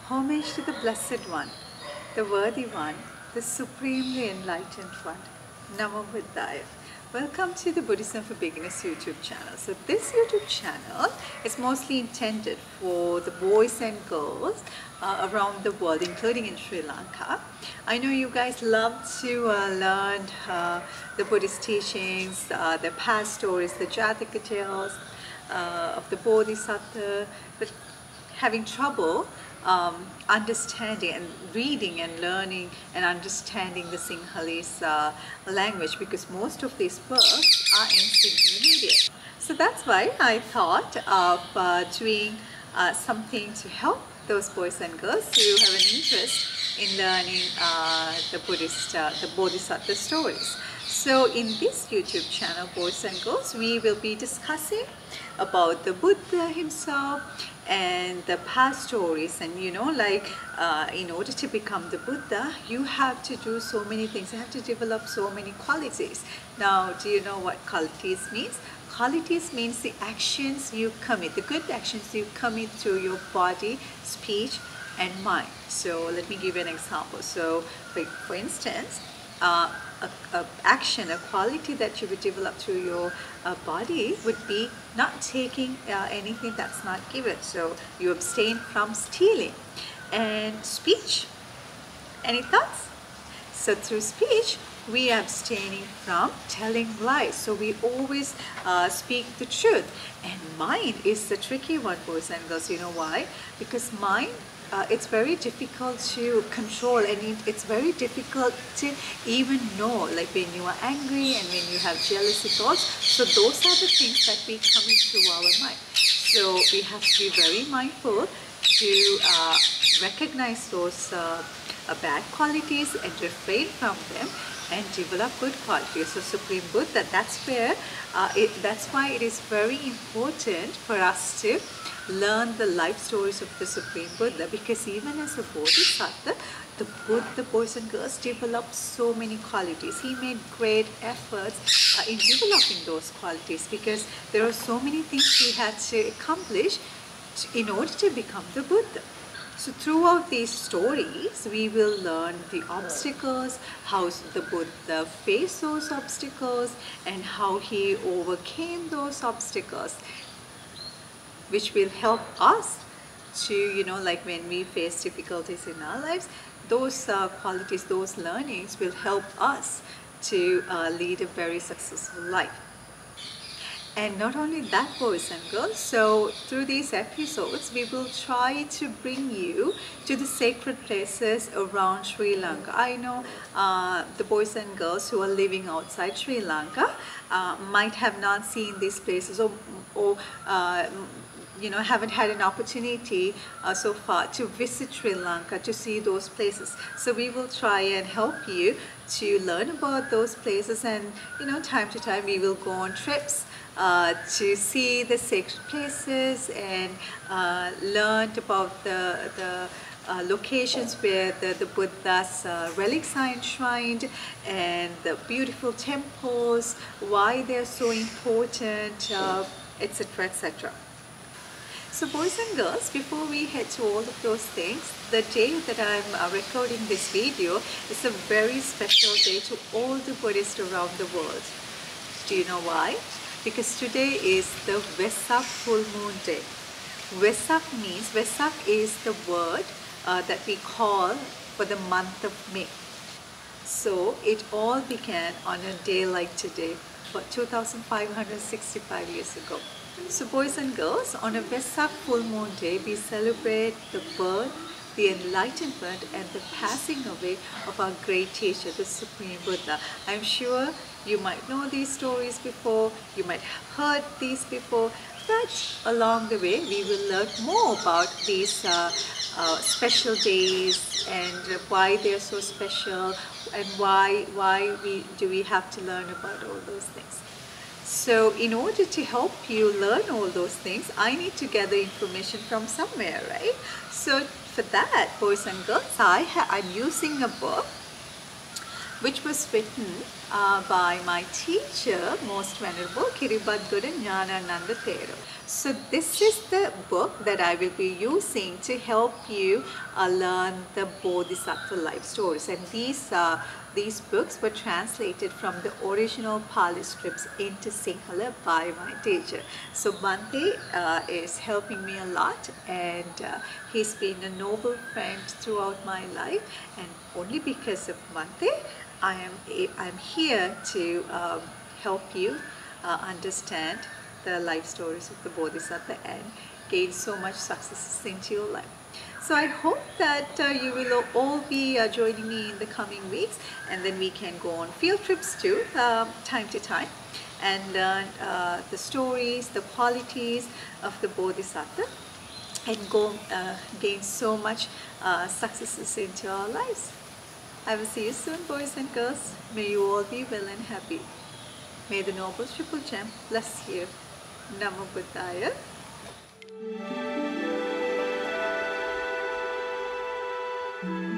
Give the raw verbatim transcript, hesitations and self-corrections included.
Homage to the Blessed One, the Worthy One, the Supremely Enlightened One. Namo Buddhaya. Welcome to the Buddhism for Beginners YouTube channel. So this YouTube channel is mostly intended for the boys and girls uh, around the world, including in Sri Lanka. I know you guys love to uh, learn uh, the Buddhist teachings, uh, the past stories, the Jataka tales uh, of the Bodhisattva, but having trouble um, understanding and reading and learning and understanding the Sinhalese uh, language, because most of these books are in Sinhala medium. So that's why I thought of uh, doing uh, something to help those boys and girls who have an interest in learning uh, the Buddhist, uh, the Bodhisattva stories. So in this YouTube channel, Boys and Girls, we will be discussing about the Buddha himself and the past stories. And you know, like uh, in order to become the Buddha, you have to do so many things. You have to develop so many qualities. Now, do you know what qualities means? Qualities means the actions you commit, the good actions you commit through your body, speech, and mind. So let me give you an example. So for, for instance, uh, a, a action, a quality that you would develop through your uh, body would be not taking uh, anything that's not given. So you abstain from stealing. And speech, any thoughts? So through speech, we are abstaining from telling lies. So we always uh, speak the truth. And mind is the tricky one, boys and girls. You know why? Because mind, Uh, it's very difficult to control, and it's very difficult to even know, like when you are angry and when you have jealousy thoughts. So those are the things that we come into our mind. So we have to be very mindful to uh, recognize those uh, uh, bad qualities and refrain from them and develop good qualities. So Supreme Buddha, that's where uh, it, that's why it is very important for us to learn the life stories of the Supreme Buddha, because even as a Bodhisattva, the Buddha, boys and girls, developed so many qualities. He made great efforts uh, in developing those qualities, because there are so many things he had to accomplish to, in order to become the Buddha. So throughout these stories, we will learn the obstacles, how the Buddha faced those obstacles, and how he overcame those obstacles, which will help us to, you know, like when we face difficulties in our lives, those uh, qualities, those learnings will help us to uh, lead a very successful life. And not only that, boys and girls, so through these episodes, we will try to bring you to the sacred places around Sri Lanka. I know uh, the boys and girls who are living outside Sri Lanka uh, might have not seen these places, or, or uh, you know, haven't had an opportunity uh, so far to visit Sri Lanka, to see those places. So we will try and help you to learn about those places, and you know, time to time we will go on trips uh, to see the sacred places and uh, learn about the, the uh, locations where the, the Buddha's uh, relics are enshrined, and the beautiful temples, why they're so important, uh, et cetera, et cetera. So boys and girls, before we head to all of those things, the day that I'm uh, recording this video is a very special day to all the Buddhists around the world. Do you know why? Because today is the Vesak full moon day. Vesak means, Vesak is the word uh, that we call for the month of May. So it all began on a day like today, for two thousand five hundred sixty-five years ago. So boys and girls, on a Vesak full moon day, we celebrate the birth, the enlightenment, and the passing away of our great teacher, the Supreme Buddha. I'm sure you might know these stories before, you might have heard these before, but along the way we will learn more about these uh, uh, special days, and why they're so special, and why, why we, do we have to learn about all those things. So in order to help you learn all those things, I need to gather information from somewhere, right? So for that, boys and girls, I I'm using a book which was written uh, by my teacher, Most Venerable Kiribadguru Jnanananda Thero. So this is the book that I will be using to help you uh, learn the Bodhisattva life stories, and these uh, these books were translated from the original Pali scripts into Sinhala by my teacher. So Bhante uh, is helping me a lot, and uh, he's been a noble friend throughout my life, and only because of Bhante I am a, I'm here to um, help you uh, understand the life stories of the Bodhisattva and gain so much success into your life. So I hope that uh, you will all be uh, joining me in the coming weeks, and then we can go on field trips too, um, time to time, and learn uh, the stories, the qualities of the Bodhisattva, and go uh, gain so much uh, successes into our lives. I will see you soon, boys and girls. May you all be well and happy. May the Noble Triple Gem bless you. Namo Buddhaya.